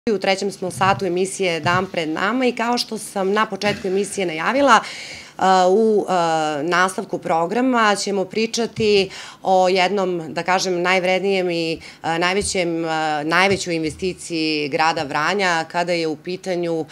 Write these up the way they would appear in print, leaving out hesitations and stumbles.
U trećem smo satu emisije Dan pred nama i kao što sam na početku emisije najavila, u nastavku programa ćemo pričati o jednom, da kažem, najvrednijem i najvećoj investiciji grada Vranja kada je u pitanju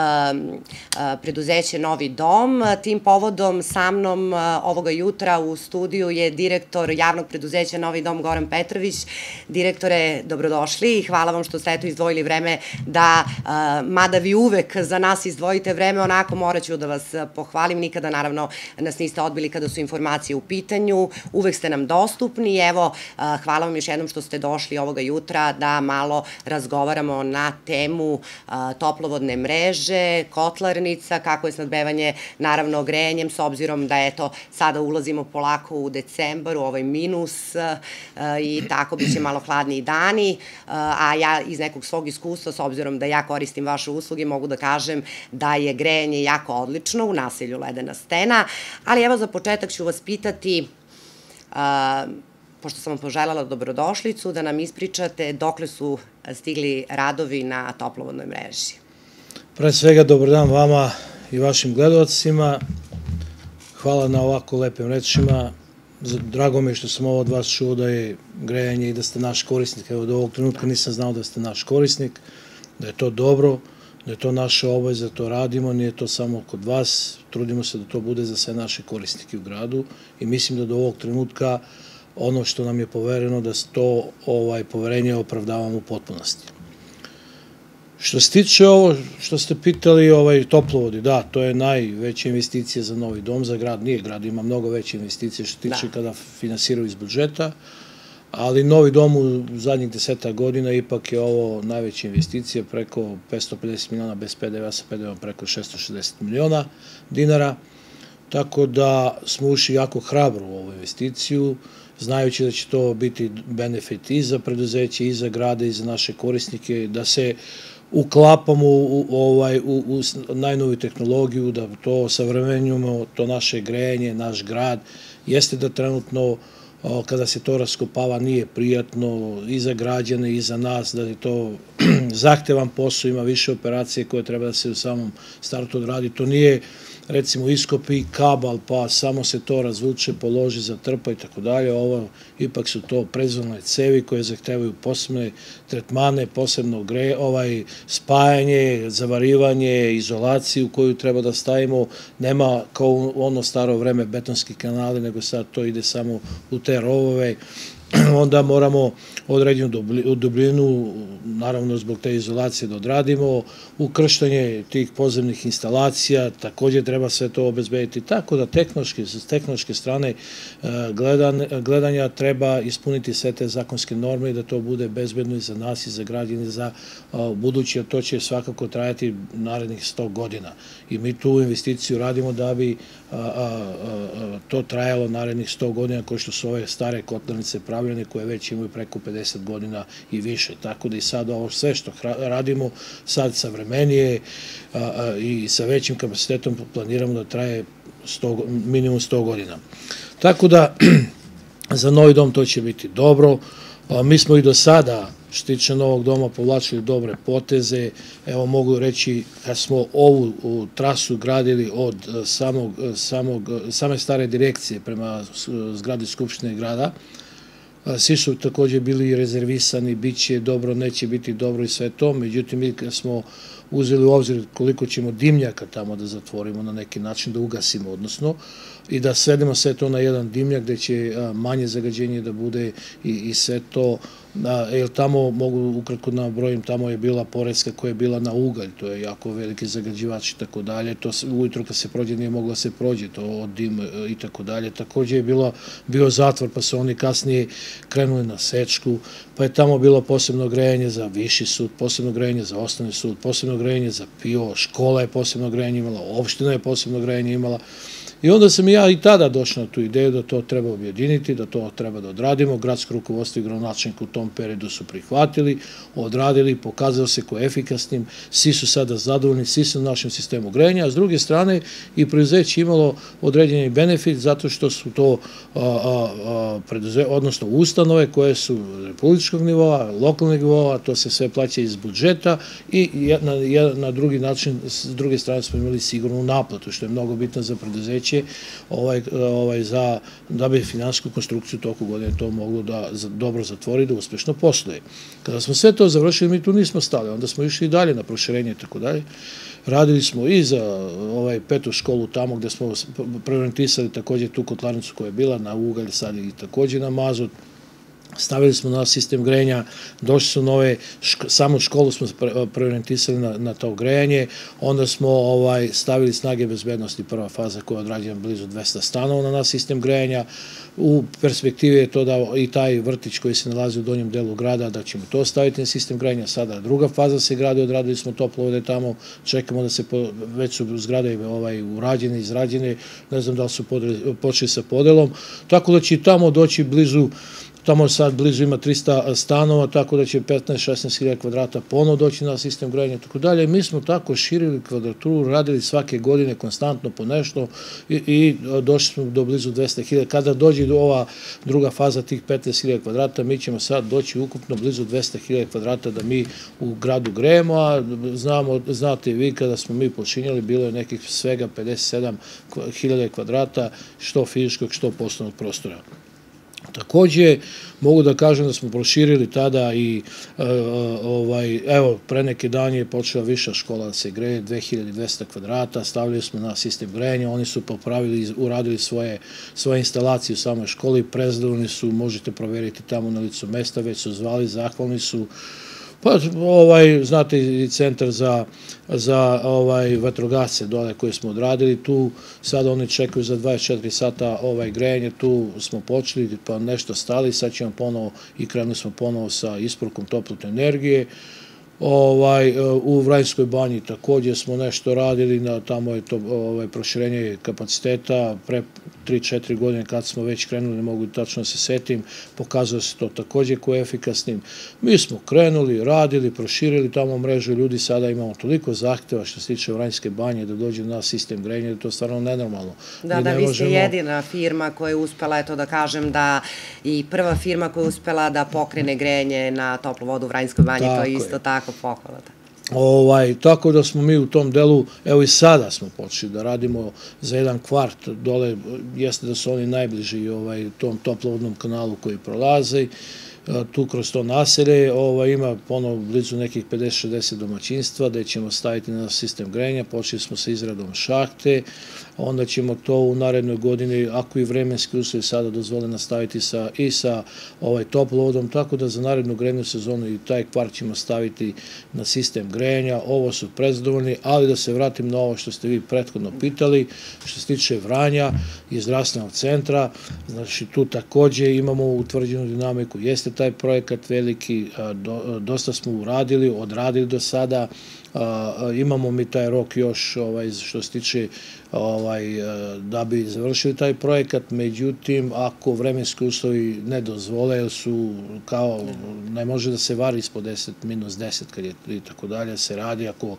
preduzeće Novi dom. Tim povodom sa mnom ovoga jutra u studiju je direktor javnog preduzeća Novi dom Goran Petrović. Direktore, dobrodošli i hvala vam što ste eto izdvojili vreme da, mada vi uvek za nas izdvojite vreme, onako morat ću da vas pohvalim, nikada naravno nas niste odbili kada su informacije u pitanju, uvek ste nam dostupni i evo, hvala vam još jednom što ste došli ovoga jutra da malo razgovaramo na temu toplovodne mreže, kotlarnica, kako je snabdevanje naravno grejanjem, s obzirom da eto sada ulazimo polako u decembar, u ovaj minus i tako biće malo hladniji dani, a ja iz nekog svog iskustva, s obzirom da ja koristim vaše usluge, mogu da kažem da je grejanje jako odlično u naselju Ledena stena, ali evo za početak ću vas pitati, pošto sam vam poželjela dobrodošlicu, da nam ispričate dokle su stigli radovi na toplovodnoj mreži. Pre svega, dobar dan vama i vašim gledalcima. Hvala na ovako lepim rečima. Drago mi je što sam ovo od vas čuo da je grejanje i da ste naš korisnik. Evo, do ovog trenutka nisam znao da ste naš korisnik, da je to dobro, da je to naša obaveza, da to radimo, nije to samo kod vas, trudimo se da to bude za sve naše korisnike u gradu i mislim da do ovog trenutka ono što nam je povereno da to poverenje opravdavamo u potpunosti. Što se tiče ovo što ste pitali, toplovodi, da, to je najveća investicija za Novi dom, za grad nije, grad ima mnogo veće investicije što se tiče kada finansiraju iz budžeta, ali Novi dom u zadnjih 10 godina ipak je ovo najveća investicija, preko 550 miliona bez PDV-a, sa PDV-om preko 660 miliona dinara, tako da smo ušli jako hrabro u ovu investiciju, znajući da će to biti benefit i za preduzeće, i za grade, i za naše korisnike, da se uklapamo u najnoviju tehnologiju, da to savremenjujemo, to naše grejanje, naš grad. Jeste da trenutno kada se to raskopava nije prijatno i za građane i za nas, da je to zahtevan posao, ima više operacije koje treba da se u samom startu odradi. To nije recimo iskopi kabal pa samo se to razvuče, položi, zatrpa i tako dalje. Ovo ipak su to prezolne cevi koje zahtevaju posebne tretmane, posebno spajanje, zavarivanje, izolaciju koju treba da stavimo. Nema kao u ono staro vreme betonski kanali, nego sad to ide samo u te rovove. Onda moramo određenu dubinu, naravno zbog te izolacije da odradimo, ukrštanje tih podzemnih instalacija, također treba sve to obezbediti, tako da s tehnološke strane gledanja treba ispuniti sve te zakonske norme i da to bude bezbedno i za nas i za građane, za budući, a to će svakako trajati narednih 100 godina. I mi tu investiciju radimo da bi to trajalo narednih 100 godina, koje što su ove stare kotlarnice pravljene, koje već imaju preko 50 godina i više. Tako da i sad ovo sve što radimo, sad savremenije i sa većim kapacitetom planiramo da traje minimum 100 godina. Tako da za Novi dom to će biti dobro. Mi smo i do sada, što tiče Novog doma, povlačili dobre poteze. Evo mogu reći, kad smo ovu trasu gradili od same stare direkcije prema zgradi Skupštine grada, svi su također bili rezervisani, bit će dobro, neće biti dobro i sve to. Međutim, mi kad smo uzeli u obzir koliko ćemo dimnjaka tamo da zatvorimo na neki način, da ugasimo odnosno, i da svedemo sve to na jedan dimnjak gde će manje zagađenje da bude i sve to, jer tamo mogu ukratko nabrojim, tamo je bila Poreska koja je bila na ugalj, to je jako veliki zagađivač i tako dalje, to ujutro kad se prođe nije moglo da se prođe, to od dim i tako dalje. Također je bio zatvor pa su oni kasnije krenuli na Sečku, pa je tamo bilo posebno grejanje za Viši sud, posebno grejanje za Osnovni sud, posebno grejanje za PIO, škola je posebno grejanje imala, opština je posebno grejanje imala. I onda sam ja i tada došao na tu ideju da to treba objediniti, da to treba da odradimo. Gradsko rukovodstvo i gradonačelnik u tom periodu su prihvatili, odradili, pokazao se ko efikasnim, svi su sada zadovoljni, svi su u našem sistemu grejanja, a s druge strane i preduzeće imalo određeni benefit zato što su to odnosno ustanove koje su republičkog nivoa, lokalnog nivoa, to se sve plaća iz budžeta i na drugi način, s druge strane smo imali sigurnu naplatu, što je mnogo bitno za preduzeće, da bi finansijsku konstrukciju toku godine to moglo da dobro zatvori, da uspešno posluje. Kada smo sve to završili, mi tu nismo stali, onda smo išli i dalje na proširenje i tako dalje. Radili smo i za petu školu tamo gde smo preorijentisali takođe tu kotlarnicu koja je bila na ugalj, sad i takođe na mazut. Stavili smo na sistem grejanja, došli su nove, samu školu smo preorijentisali na to grejanje, onda smo stavili snage bezbednosti, prva faza koja je odrađena blizu 200 stanova na sistem grejanja. U perspektivi je to da i taj vrtić koji se nalazi u donjem delu grada, da ćemo to staviti na sistem grejanja. Sada druga faza se gradi, odradili smo toplovode tamo, čekamo da se, već su zgrade urađene, izrađene, ne znam da li su počeli sa podelom, tako da će tamo doći blizu. Tamo sad blizu ima 300 stanova, tako da će 15-16 hiljada kvadrata ponovo doći na sistem grejanja i tako dalje. Mi smo tako širili kvadraturu, radili svake godine konstantno po nešto i došli smo do blizu 200 hiljada. Kada dođe do ova druga faza tih 15 hiljada kvadrata, mi ćemo sad doći ukupno blizu 200 hiljada kvadrata da mi u gradu grejemo, a znate i vi kada smo mi počinjali, bilo je nekih svega 57 hiljada kvadrata, što fizičkog, što poslovnog prostora. Takođe, mogu da kažem da smo proširili tada i, evo, pre neke dan je počela viša škola da se greje, 2200 kvadrata, stavili smo na sistem grejanja, oni su popravili, uradili svoje instalacije u samoj školi, prezadovoljni su, možete proveriti tamo na licu mesta, već su zvali, zahvalni su. Pa, znate, i centar za vatrogasce dole koje smo odradili, tu sada oni čekaju za 24 sata grejanje, tu smo počeli, pa nešto stali, sad ćemo ponovo i krenuli smo ponovo sa isporukom toplotne energije. U Vranjskoj banji takođe smo nešto radili, tamo je to proširenje kapaciteta, pre 3-4 godine kad smo već krenuli, ne mogu tačno se setim, pokazalo se to takođe ko je efikasnim. Mi smo krenuli, radili, proširili tamo mrežu ljudi, sada imamo toliko zahteva što se tiče Vranjske banje da dođe na sistem grejanja, da je to stvarno nenormalno. Da, vi ste jedina firma koja je uspela, eto da kažem da i prva firma koja je uspela da pokrene grejanje na toplu vodu u Vranjskoj banji, to je isto tako pohvala. Tako da smo mi u tom delu, evo i sada smo počeli da radimo za jedan kvart dole, jeste da su oni najbliži tom toplovodnom kanalu koji prolaze, tu kroz to naselje ima ponovo blizu nekih 50-60 domaćinstva gde ćemo staviti na sistem grejanja, počeli smo sa izradom šahte, onda ćemo to u narednoj godini, ako i vremenski uslovi sada dozvole, nastaviti i sa toplovodom, tako da za narednu grejnu sezonu i taj kvart ćemo staviti na sistem grejanja. Ovo su prezadovoljni, ali da se vratim na ovo što ste vi prethodno pitali, što se tiče Vranja i zdravstvenog centra, znači tu takođe imamo utvrđenu dinamiku, jeste taj projekat veliki, dosta smo uradili, odradili do sada, imamo mi taj rok još što se tiče da bi završili taj projekat, međutim, ako vremenski uslovi ne dozvole, jer su kao, ne može da se vari ispod -10 kad je i tako dalje, se radi, ako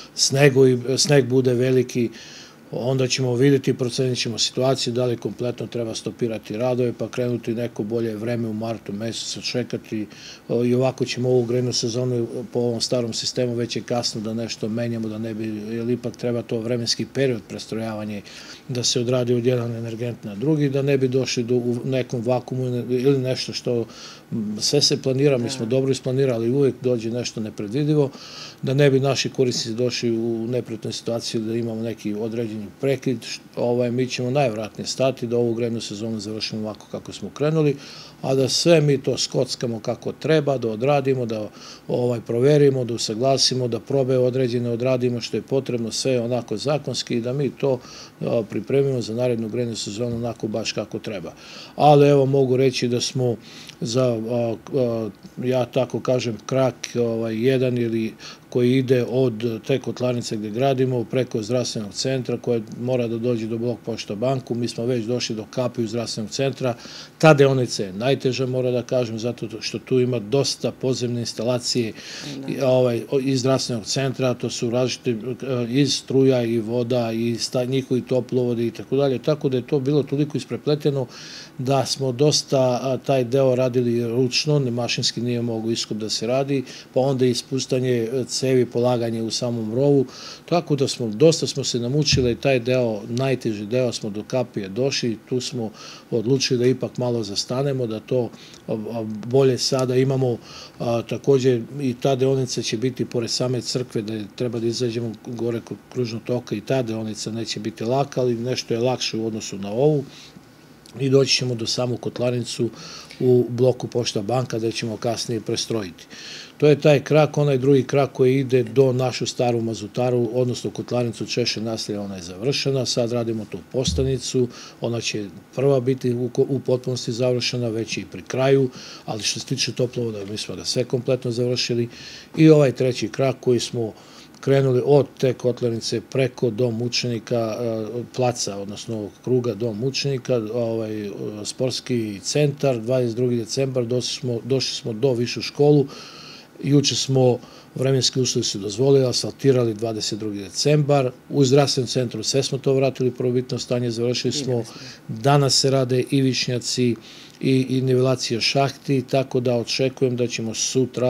sneg bude veliki, onda ćemo vidjeti, procenit ćemo situaciju, da li kompletno treba stopirati radove, pa krenuti neko bolje vreme u martu mesecu, čekati i ovako ćemo ovu grejnu sezonu po ovom starom sistemu već je kasno da nešto menjamo, da ne bi, jer ipak treba to vremenski period prestrojavanje da se odradi od jedan energent na drugi, da ne bi došli u nekom vakumu ili nešto što sve se planira, mi smo dobro isplanirali, uvijek dođe nešto nepredvidivo, da ne bi naši korisnici došli u neprijatnu situaciju da imamo neki određeni prekid, mi ćemo najvratnije stati da ovu grejnu sezonu završimo ovako kako smo krenuli, a da sve mi to skockamo kako treba, da odradimo, da proverimo, da usaglasimo, da probe određene odradimo što je potrebno, sve onako zakonski i da mi to pripremimo za narednu grejnu sezonu onako baš kako treba. Ali evo mogu reći da smo za, ja tako kažem, krak jedan ili koji ide od te kotlarnice gde gradimo preko zdravstvenog centra koje mora da dođe do Blok Pošta banku. Mi smo već došli do Kapiju zdravstvenog centra. Ta deonica je najteža, mora da kažem, zato što tu ima dosta podzemne instalacije iz zdravstvenog centra, to su različite iz struja i voda i njihovi toplovodi i tako dalje, tako da je to bilo toliko isprepleteno da smo dosta taj deo radili ručno, mašinski nije mogo iskop da se radi, pa onda ispuštanje cevi, polaganje u samom rovu, tako da dosta smo se namučili i taj deo, najteži deo smo do Kapije došli, tu smo odlučili da ipak malo zastanemo, da to bolje sada imamo, takođe i ta deonica će biti pored same crkve, da treba da izađemo gore kod kružnog toka i ta deonica neće biti laka, ali nešto je lakše u odnosu na ovu i doći ćemo do samu kotlarnicu u Bloku Pošta banka gde ćemo kasnije prestrojiti. To je taj krak, onaj drugi krak koji ide do našu staru mazutaru, odnosno kotlarnicu Češe naselja, ona je završena, sad radimo tu postanicu, ona će prva biti u potpunosti završena, već i pri kraju, ali što se tiče toplovoda, mi smo ga sve kompletno završili i ovaj treći krak koji smo krenuli od te kotlarnice preko Dom učenika, placa, odnosno kruga Dom učenika, sportski centar, 22. decembar, došli smo do višu školu, juče smo, vremenski uslovi su dozvolili, asfaltirali 22. decembar, u zdravstvenom centru sve smo to vratili, prvobitno stanje završili smo, danas se rade i višnjaci i nivelacija šahti, tako da očekujem da ćemo sutra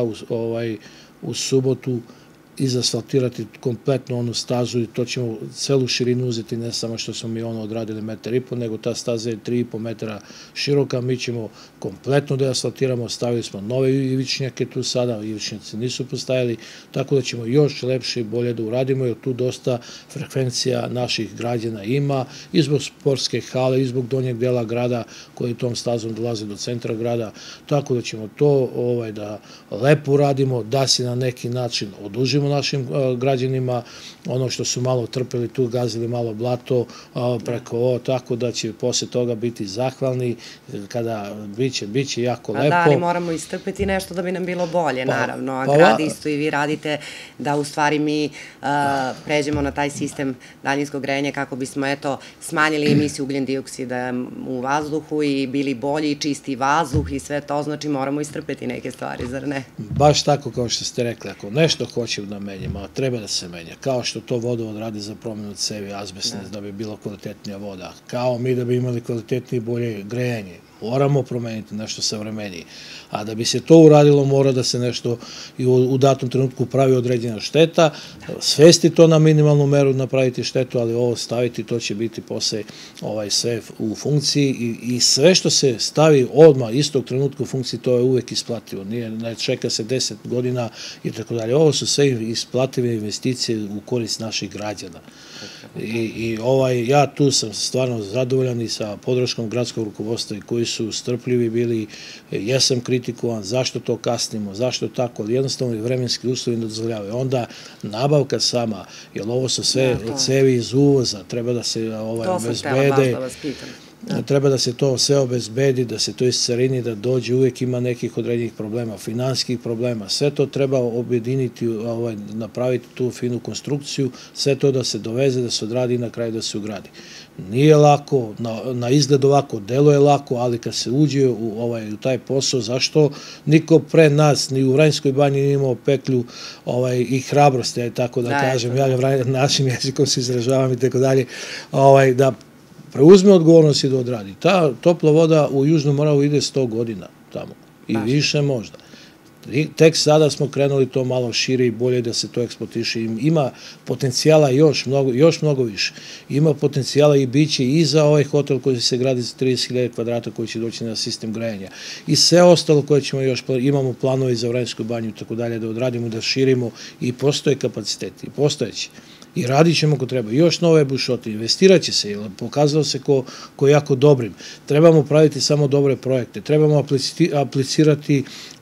u subotu izasfaltirati kompletno onu stazu i to ćemo celu širinu uzeti, ne samo što smo mi odradili 1,5 m, nego ta staza je 3,5 metra široka, mi ćemo kompletno da je asfaltiramo, stavili smo nove ivičnjake tu sada, ivičnjaci nisu postajali, tako da ćemo još lepše i bolje da uradimo, jer tu dosta frekvencija naših građana ima, i zbog sportske hale, i zbog donjeg dela grada koji tom stazom dolaze do centra grada, tako da ćemo to da lepo uradimo, da se na neki način odužimo našim građanima, ono što su malo trpeli tu, gazili malo blato preko ovo, tako da će posle toga biti zahvalni, kada biće jako lepo. Da, ali moramo istrpeti nešto da bi nam bilo bolje, naravno, a grad isto i vi radite da u stvari mi pređemo na taj sistem daljinskog grejanja kako bismo, smanjili emisiju ugljen dioksida u vazduhu i bili bolji i čisti vazduh i sve to, znači moramo istrpeti neke stvari, zar ne? Baš tako kao što ste rekli, ako nešto hoćemo da menjamo, a treba da se menja, kao što to vodovod radi za promjenu cevi azbestne, da bi bila kvalitetnija voda, kao mi da bi imali kvalitetnije i bolje grejanje, moramo promeniti nešto savremenije, a da bi se to uradilo mora da se nešto i u datom trenutku pravi određena šteta, svesti to na minimalnu meru, napraviti štetu, ali ovo staviti, to će biti posle sve u funkciji i sve što se stavi odmah istog trenutka u funkciji, to je uvek isplativo, ne čeka se 10 godina i tako dalje. Ovo su sve isplative investicije u korist naših građana. I ja tu sam stvarno zadovoljan i sa podrškom gradskog rukovodstva i koji su strpljivi bili, jesam kritikovan, zašto to kasnimo, zašto tako, ali jednostavno i vremenski uslovi ne dozvoljavaju. Onda nabavka sama, jer ovo su sve cevi iz uvoza, treba da se obezbede, treba da se to sve obezbedi, da se to iscarini, da dođe, uvijek ima nekih određenih problema, finansijskih problema, sve to treba objediniti, napraviti tu finu konstrukciju, sve to da se doveze, da se odradi i na kraju da se ugradi. Nije lako, na izgled ovako deluje lako, ali kad se uđe u taj posao, zašto niko pre nas, ni u Vranjskoj banji nije imao petlju i hrabrost, tako da kažem, ja našim jezikom se izražavam i tako dalje, da preuzme odgovornost i da odradi. Ta topla voda u Južnom Moravu ide 100 godina tamo i više možda. Tek sada smo krenuli to malo šire i bolje da se to eksploatiše. Ima potencijala još mnogo više. Ima potencijala i biće i za ovaj hotel koji se gradi za 30.000 kvadrata koji će doći na sistem grejanja. I sve ostalo koje ćemo još, imamo planove za Vranjsku banju i tako dalje, da odradimo, da širimo i postoje kapaciteti, postojeći. I radit ćemo ako treba. Još nove bušote, investirat će se, jer pokazalo se ko jako dobrim. Trebamo praviti samo dobre projekte, trebamo aplicirati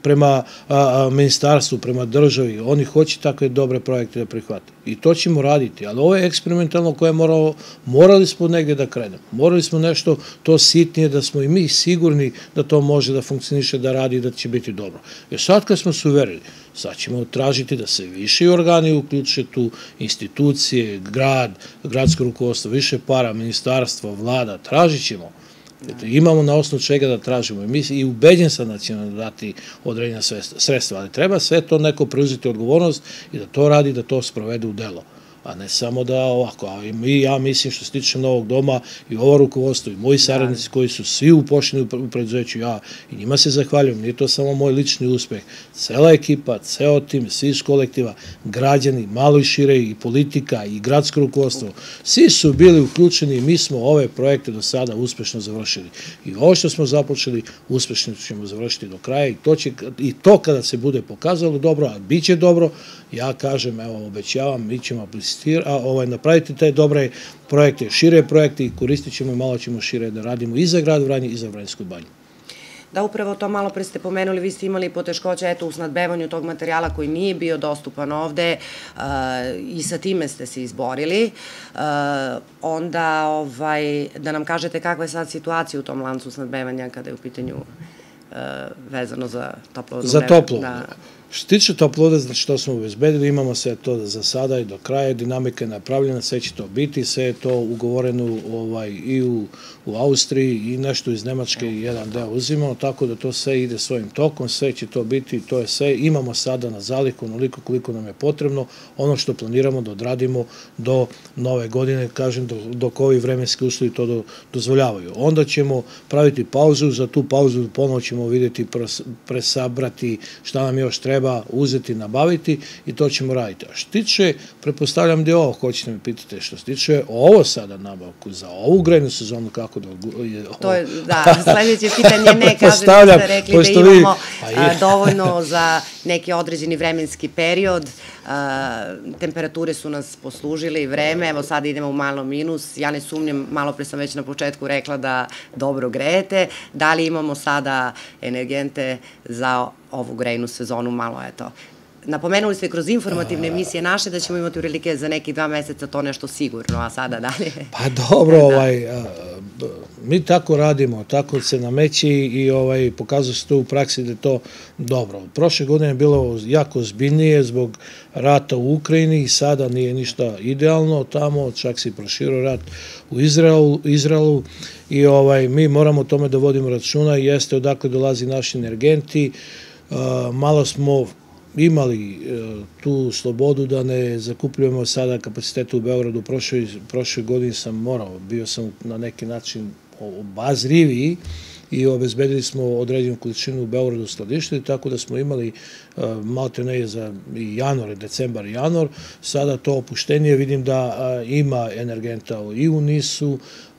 prema ministarstvu, prema državi. Oni hoće takve dobre projekte da prihvate. I to ćemo raditi, ali ovo je eksperimentalno koje morali smo negdje da krenemo. Morali smo nešto to sitnije, da smo i mi sigurni da to može da funkcioniše, da radi i da će biti dobro. Jer sad kad smo se uverili, sad ćemo tražiti da se viši organi uključe tu, institucije, gradsko rukovodstvo, više para, ministarstvo, vlada, tražit ćemo. Imamo na osnovu čega da tražimo i ubeđen sam da će nam dati određena sredstva, ali treba sve to neko preuzeti odgovornost i da to radi, da to sprovede u delo, a ne samo da ovako. Ja mislim što se tiče Novog doma i ovo rukovodstvo i moji saradnici koji su svi upošljeni u preduzeću, ja i njima se zahvaljujem, nije to samo moj lični uspeh, cela ekipa, ceo tim, svi iz kolektiva, građani, malo i šire, i politika, i gradsko rukovodstvo, svi su bili uključeni i mi smo ove projekte do sada uspešno završili. I ovo što smo započeli, uspešno ćemo završiti do kraja i to kada se bude pokazalo dobro, a bit će dobro, ja kažem, evo, obećavam, mi ćemo napraviti te dobre projekte, šire projekte i koristit ćemo i malo ćemo šire da radimo i za grad Vranje i za Vranjsku banju. Da, upravo to malo pre ste pomenuli, vi ste imali poteškoća u snadbevanju tog materijala koji nije bio dostupan ovde i sa time ste se izborili. Onda da nam kažete kakva je sad situacija u tom lancu snadbevanja kada je u pitanju vezano za toplovodnu mrežu. Za toplovodu. Što se tiče toplovoda, znači to smo obezbedili, imamo sve to za sada i do kraja, dinamika je napravljena, sve će to biti, sve je to ugovoreno i u Austriji i nešto iz Nemačke i jedan deo uzimamo, tako da to sve ide svojim tokom, sve će to biti, to je sve, imamo sada na zalihu onoliko koliko nam je potrebno, ono što planiramo da odradimo do nove godine, kažem, dok ovi vremenski uslovi to dozvoljavaju. Onda ćemo praviti pauzu, za tu pauzu ponovo ćemo vidjeti, presabrati šta nam još treba, uzeti, nabaviti i to ćemo raditi. A što tiče, prepostavljam da je ovo, hoćete me pitati, što se tiče ovo sada nabavku za ovu grejnu sezonu, kako da je... To je, da, sledeće pitanje ne, kažem da ste rekli da imamo dovoljno za neki određeni vremenski period, temperature su nas poslužile i vreme, evo sad idemo u malo minus, ja ne sumnjam, malo pre sam već na početku rekla da dobro grejete, da li imamo sada energente za ovu grejnu sezonu, malo eto. Napomenuli ste kroz informativne emisije naše da ćemo imati prilike za neki 2 meseca to nešto sigurno, a sada dalje. Pa dobro, mi tako radimo, tako se nameći i pokazuje se to u praksi da je to dobro. Prošle godine je bilo jako ozbiljnije zbog rata u Ukrajini i sada nije ništa idealno tamo, čak se i proširio rat u Izraelu i mi moramo o tome da vodimo računa i jeste odakle dolazi naši energenti. Malo smo imali tu slobodu da ne zakupljujemo sada kapacitete u Beogradu. Prošle godine sam morao, bio sam na neki način obazriviji i obezbedili smo određenu količinu u Beogradu skladištili, tako da smo imali malte ne za januar, decembar i januar. Sada to opuštenije, vidim da ima energenta i u NIS-u,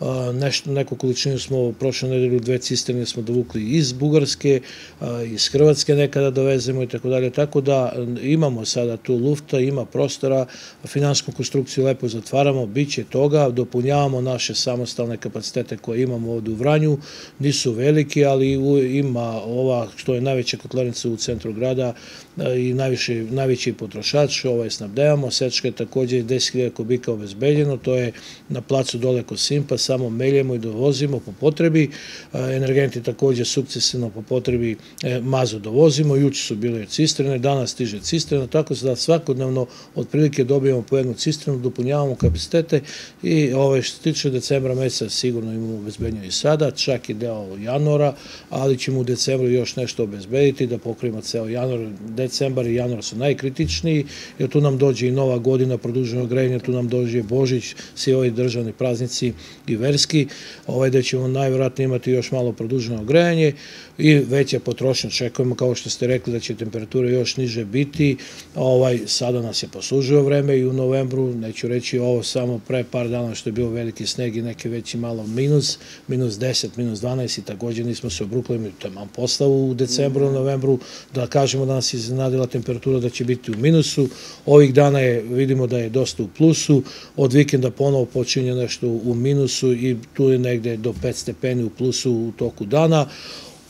neku količinu smo prošle nedelju 2 cisterne smo dovukli iz Bugarske, iz Hrvatske nekada dovezemo i tako dalje, tako da imamo sada tu lufta, ima prostora, finansijsku konstrukciju lepo zatvaramo, bit će toga, dopunjavamo naše samostalne kapacitete koje imamo ovde u Vranju, nisu veliki, ali ima ova što je najveća kotlarnica u centru grada i najveći potrošač, snabdevamo, sečka je takođe 10.000 kubika obezbeljeno, to je na placu dole kod Simpa, samo meljemo i dovozimo po potrebi, energenti takođe sukcesivno po potrebi mazu dovozimo, juče su bile cistrene, danas stiže cistrena, tako da svakodnevno otprilike dobijamo po jednu cistrenu, dopunjavamo kapacitete i što se tiče decembra meseca sigurno imamo obezbeđeno i sada, čak i deo januara, ali ćemo u decembru još nešto obezbediti da pokrijemo ceo januar, decembar i januar su najkritičniji, jer tu nam dođe i Nova godina, produženo grejanje, tu nam dođe Božić, svi ovi državni praznici i verski, da ćemo najvjerojatnije imati još malo produženo grejanje i veća potrošnja. Čekujemo, kao što ste rekli, da će temperature još niže biti. Sada nas je poslužio vreme i u novembru, neću reći ovo samo pre par dana što je bio veliki sneg i neki veći malo minus 10, minus 12 i također nismo se obrukli, to je mam postavu u decembru, novembru, da kažemo da nas je iznenadila temperatura da će biti u minusu. Ovih dana vidimo da je dosta u plusu, od vikenda ponovo počinje nešto u minusu i tu je negde do 5 stepeni u plusu u toku dana.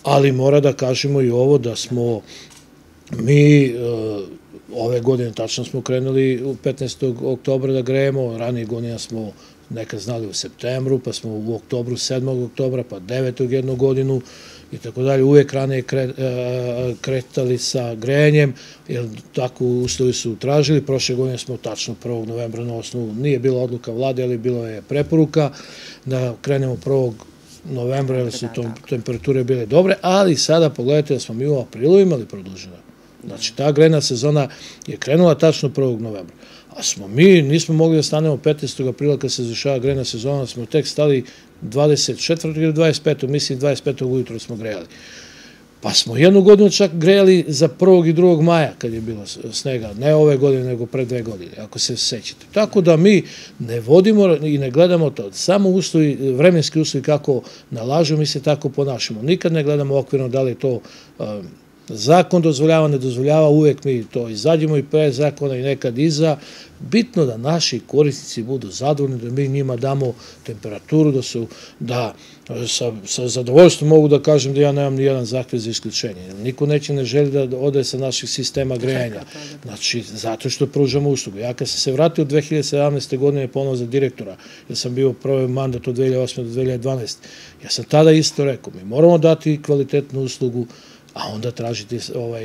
ali mora da kažemo i ovo da smo mi ove godine tačno smo krenuli u 15. oktobra da grejemo, ranije godina smo nekad znali u septembru, pa smo u oktobru, 7. oktobra, pa 9. jednu godinu i tako dalje. Uvek ranije kretali sa grejanjem, jer tako uslovi su tražili. Prošle godine smo tačno 1. novembra na osnovu, nije bila odluka vlade, ali bilo je preporuka da krenemo 1. novembra, jer su temperature bile dobre, ali sada pogledajte da smo mi u aprilu imali produženo. Znači, ta grejna sezona je krenula tačno 1. novembra. A nismo mogli da stanemo 15. aprila kad se završava grejna sezona, smo tek stali 24. ili 25. mislim 25. ujutro smo grejali. Pa smo jednu godinu čak grejali za 1. i 2. maja kad je bilo snega, ne ove godine nego pre 2 godine, ako se sećate. Tako da mi ne vodimo i ne gledamo to, samo uslovi, vremenski uslovi kako nalažu, mi se tako ponašamo. Nikad ne gledamo okvirno da li je to zakon dozvoljava, ne dozvoljava, uvek mi to izađemo i pre zakona i nekad iza. Bitno da naši korisnici budu zadovoljni, da mi njima damo temperaturu, da sa zadovoljstvom mogu da kažem da ja nemam ni jedan zahtev za isključenje. Niko ne želi da ode sa naših sistema grejanja. Znači, zato što pružamo uslugu. Ja kad sam se vratio 2017. godine ponovo za direktora, jer sam bio prvi mandat od 2008. do 2012. Ja sam tada isto rekao, mi moramo dati kvalitetnu uslugu, a onda tražiti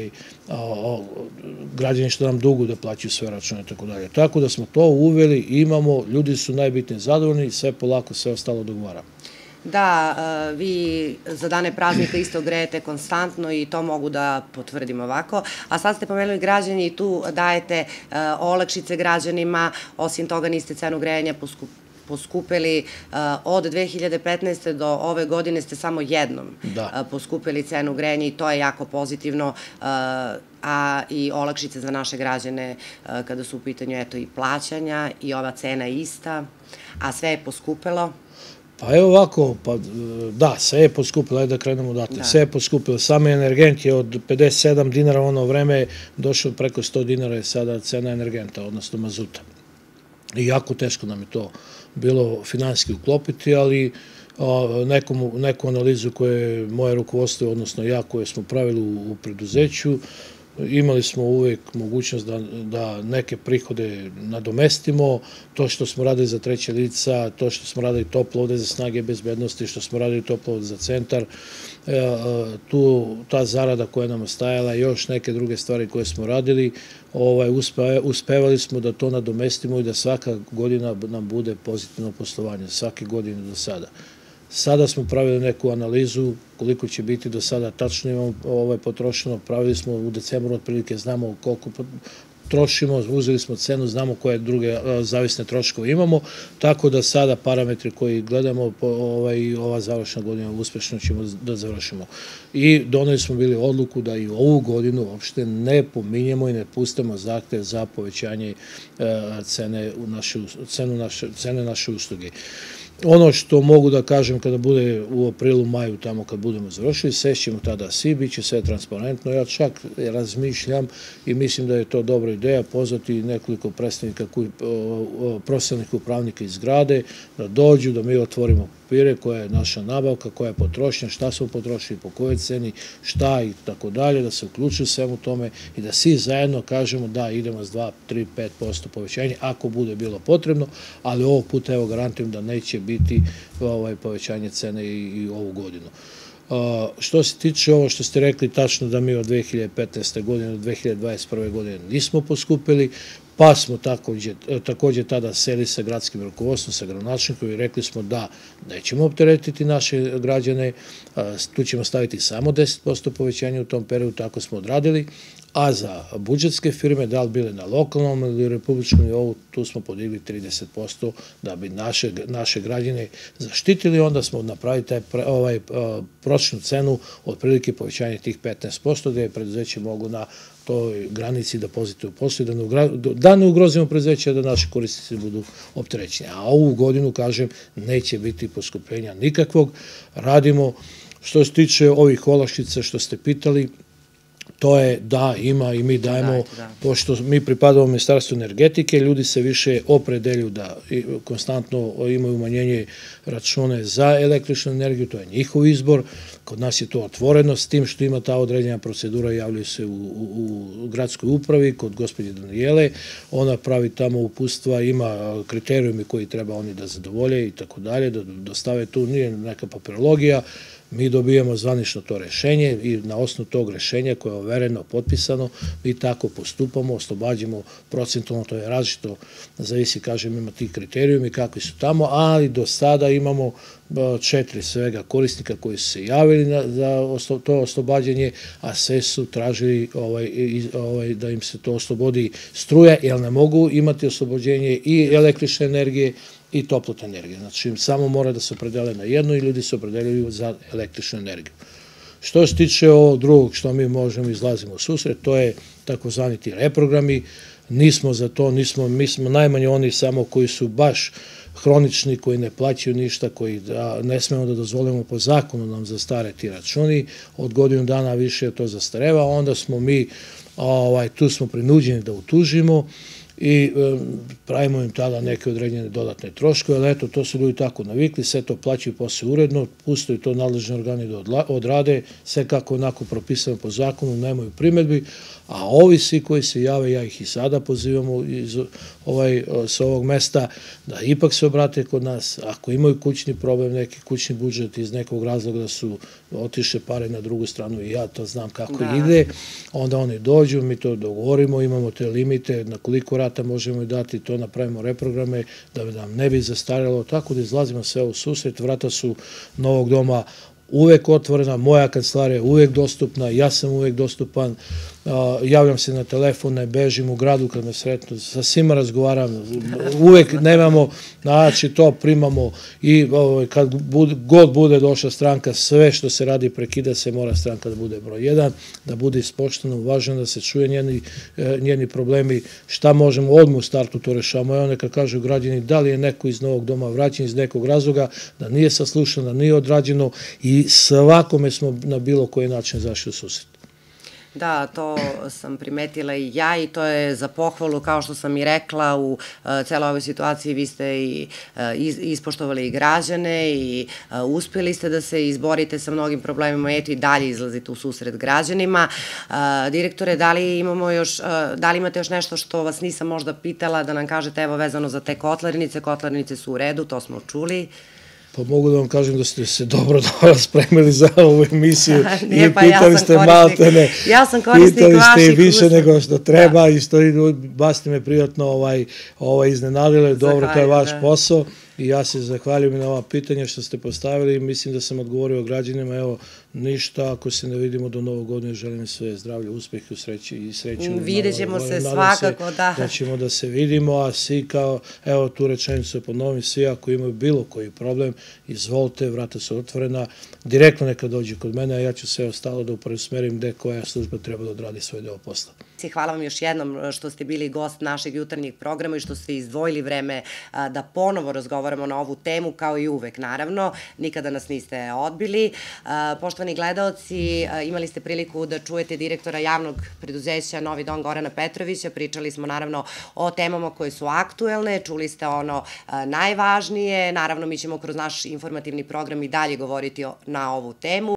građani što nam dugu da plaćaju sve račune i tako dalje. Tako da smo to uveli, imamo, ljudi su najbitnije zadovoljni i sve polako, sve ostalo dogovara. Da, vi za dane praznika isto grejete konstantno i to mogu da potvrdim ovako. A sad ste pomenuli građani i tu dajete olakšice građanima, osim toga niste cenu grejanja poskupili od 2015. do ove godine ste samo jednom poskupili cenu grejanja i to je jako pozitivno, a i olakšice za naše građane kada su u pitanju i plaćanja i ova cena ista, a sve je poskupilo. Pa evo ovako, da, sve je poskupilo, ajde da krenemo odatle, sve je poskupilo, same energent je od 57 dinara ono vreme došlo preko 100 dinara je sada cena energenta, odnosno mazuta. I jako teško nam je to bilo finansijski uklopiti, ali neku analizu koje je moje rukovodstvo, odnosno ja, koje smo pravili u preduzeću, imali smo uvek mogućnost da neke prihode nadomestimo, to što smo radili za treće lica, to što smo radili toplovode za snage bezbednosti, što smo radili toplovode za centar, ta zarada koja nam ostajala, još neke druge stvari koje smo radili, uspevali smo da to nadomestimo i da svaka godina nam bude pozitivno poslovanje, svake godine do sada. Sada smo pravili neku analizu koliko će biti do sada, tačno imamo potrošeno, pravili smo u decembru otprilike, znamo koliko trošimo, uzeli smo cenu, znamo koje druge zavisne troškove imamo, tako da sada parametri koji gledamo i ova završna godina uspešno ćemo da završimo. I doneli smo bili odluku da i ovu godinu uopšte ne pominjemo i ne pustimo zahtev za povećanje cene naše usluge. Ono što mogu da kažem kada bude u aprilu, maju, tamo kad budemo završili, sešćemo tada svi, bit će sve transparentno. Ja čak razmišljam i mislim da je to dobra ideja pozvati nekoliko predstavnika profesionalnih upravnika iz zgrade, da dođu, da mi otvorimo papire, koja je naša nabavka, koja je potrošnja, šta smo potrošili, po kojoj ceni, šta i tako dalje, da se uključuju svemu tome i da svi zajedno kažemo da idemo s 2, 3, 5% povećanja, ako bude bilo potrebno, ali ovog puta evo garantujem da neće biti povećanje cene i ovu godinu. Što se tiče ovo što ste rekli, tačno da mi od 2015. godine do 2021. godine nismo poskupili, pa smo takođe tada seli sa gradskim rukovodstvom, sa gradonačelnikom i rekli smo da nećemo opteretiti naše građane, tu ćemo staviti samo 10% povećanja u tom periodu, tako smo odradili, a za budžetske firme, da li bile na lokalnom ili republičkom nivou, tu smo podigli 30% da bi naše građane zaštitili, onda smo napravili prosječnu cenu otprilike povećanje tih 15%, gde je preduzeće mogu na toj granici da pozitivno posluju, da ne ugrozimo preduzeće, da naši korisnici budu opterećeni. A ovu godinu, kažem, neće biti poskupljenja nikakvog. Radimo, što se tiče ovih olakšica što ste pitali, To je, da, ima i mi dajemo, pošto mi pripadamo Ministarstvu energetike, ljudi se više opredelju da konstantno imaju umanjenje račune za električnu energiju, to je njihov izbor, kod nas je to otvoreno, s tim što ima ta određena procedura, javljaju se u gradskoj upravi, kod gospođe Danijele, ona pravi tamo upustva, ima kriterijumi koji treba oni da zadovolje i tako dalje, da dostave tu, nije neka papirologija, mi dobijemo zvanično to rešenje i na osnovu tog rešenja koje je overeno, potpisano, mi tako postupamo, oslobađamo procentualno, to je različito, zavisi, kažem, ima ti kriterijumi kakvi su tamo, ali do sada imamo 4 svega korisnika koji su se javili za to oslobađanje, a sve su tražili da im se to oslobodi struje, jer ne mogu imati oslobođenje i električne energije i toplotne energije. Znači, samo mora da se opredele na jedno i ljudi se opredeljuju za električnu energiju. Što se tiče ovog drugog što mi možemo izlazimo u susret, to je takozvani ti reprogrami. Nismo za to, mi smo najmanje oni samo koji su baš hronični, koji ne plaćaju ništa, koji ne smemo da dozvolimo po zakonu nam zastare ti računi, od godinu dana više to zastareva, onda smo mi, tu smo prinuđeni da utužimo i pravimo im tada neke određene dodatne troškove, ali eto, to su ljudi tako navikli, sve to plaćaju posle uredno, pustaju to nadležni organi da odrade, sve kako onako propisano po zakonu, nemaju primedbi, a ovi svi koji se jave, ja ih i sada pozivamo sa ovog mesta, da ipak se obrate kod nas, ako imaju kućni problem, neki kućni budžet iz nekog razloga da su otišle pare na drugu stranu i ja to znam kako ide, onda oni dođu, mi to dogovorimo, imamo te limite, na koliko rata možemo i dati, to napravimo reprograme, da nam ne bi zastarjalo, tako da izlazimo sve u susret, vrata su Novog doma uvek otvorena, moja kancelarija je uvek dostupna, ja sam uvek dostupan, javljam se na telefon, ne bežim u gradu kad me sretnu, sa svima razgovaram, uvek nemamo, znači to primamo i kad god bude došla stranka, sve što se radi prekida se, mora stranka da bude broj 1, da bude ispošteno, važno da se čuje njeni problemi, šta možemo odmah u startu to rešavamo, i onda kad kažu građani da li je neko iz Novog doma vraćen iz nekog razloga, da nije saslušano, da nije odrađeno i svakome smo na bilo koji način zašli u susret. Da, to sam primetila i ja i to je za pohvalu, kao što sam i rekla, u celoj ovoj situaciji vi ste i ispoštovali i građane i uspeli ste da se izborite sa mnogim problemima, eto i dalje izlazite u susret građanima. Direktore, da li imate još nešto što vas nisam možda pitala da nam kažete, evo vezano za te kotlarnice su u redu, to smo čuli. Pa mogu da vam kažem da ste se dobro spremili za ovu emisiju i pitali ste maltene, pitali ste i više nego što treba i baš ste me prijatno iznenadili, dobro, to je vaš posao i ja se zahvaljujem na ova pitanja što ste postavili i mislim da sam odgovorio građanima, evo, ništa, ako se ne vidimo do Novog godine, želim sve zdravlje, uspeh i sreću. Vidjet ćemo se svakako, da. Da ćemo da se vidimo, a svi kao, evo tu rečenicu ponovim, svi ako imaju bilo koji problem, izvolite, vrata su otvorena, direktno neka dođe kod mene, a ja ću sve ostalo da preusmerim gde koja služba treba da odradi svoj deo posla. Hvala vam još jednom što ste bili gost našeg jutarnjeg programa i što ste izdvojili vreme da ponovo razgovaramo na ovu temu, kao i uvek, naravno. Nikada nas niste odbili. Poštovani gledaoci, imali ste priliku da čujete direktora javnog preduzeća Novi dom Gorana Petrovića. Pričali smo, naravno, o temama koje su aktuelne. Čuli ste ono najvažnije. Naravno, mi ćemo kroz naš informativni program i dalje govoriti na ovu temu.